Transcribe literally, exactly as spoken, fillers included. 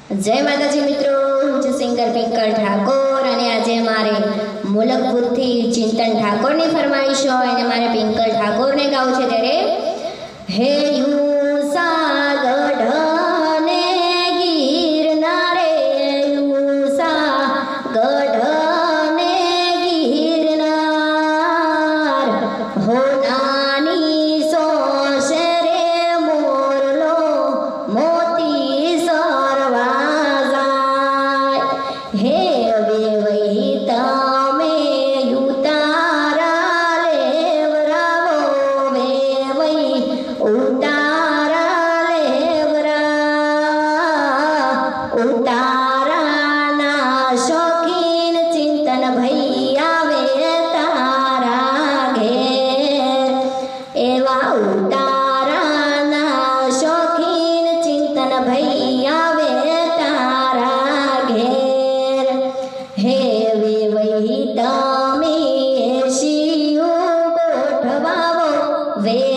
जय माताजी मित्रों, હું છું સિંગર પિંકલ ઠાકોર અને આજે મારે મુલકપુરથી ચિંતન ઠાકોરની ફરમાઈશ હોય અને મારે પિંકલ ઠાકોરને ગાવું છે ત્યારે હે યુસા ગઢને ગિરનાર રે યુસા ગઢને ગિરનાર હો નાની સોસે રે મોરલો મોતી हे वेवही तमे उतारा लेवरावो वेवही उतारा लेवरा उतारा ना शौकीन चिंतन भैया वे तारा घेर एवा उतारा ना शौकीन चिंतन भैया वे तारा घेर हे वेवही तमे शियो गोठवावो वे